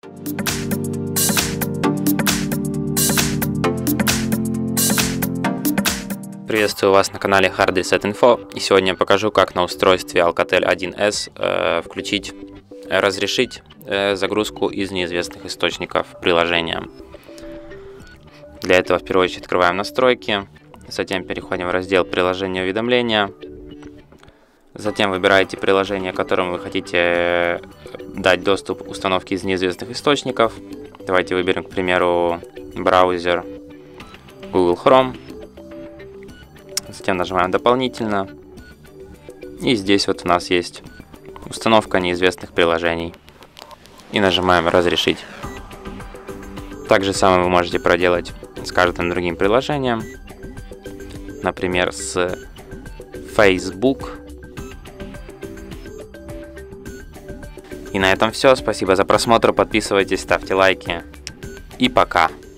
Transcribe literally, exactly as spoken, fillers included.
Приветствую вас на канале Hard Reset Info, и сегодня я покажу, как на устройстве Alcatel один эс э, включить, разрешить э, загрузку из неизвестных источников приложения. Для этого в первую очередь открываем настройки, затем переходим в раздел приложения уведомления, затем выбираете приложение, которому вы хотите дать доступ к установке из неизвестных источников. Давайте выберем, к примеру, браузер Google Chrome. Затем нажимаем «Дополнительно». И здесь вот у нас есть установка неизвестных приложений. И нажимаем «Разрешить». Так же самое вы можете проделать с каждым другим приложением. Например, с Facebook. И на этом все. Спасибо за просмотр. Подписывайтесь, ставьте лайки. И пока.